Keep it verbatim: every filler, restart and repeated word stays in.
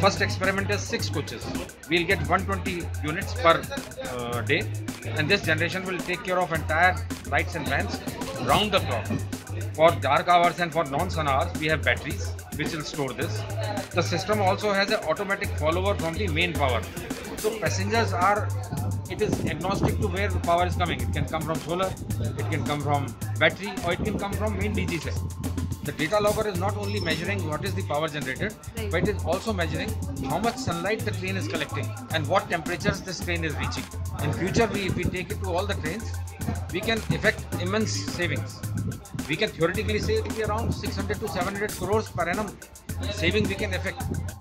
first experiment is six coaches. We'll get one hundred twenty units per uh, day, and this generation will take care of entire lights and vans round the clock. For dark hours and for non-sun hours, we have batteries which will store this. The system also has an automatic follower from the main power. So passengers are, it is agnostic to where the power is coming. It can come from solar, it can come from battery, or it can come from main D G set. The data logger is not only measuring what is the power generated, right, but it is also measuring how much sunlight the train is collecting and what temperatures this train is reaching. In future, we, if we take it to all the trains, we can effect immense savings. We can theoretically say it will be around six hundred to seven hundred crores per annum saving we can effect.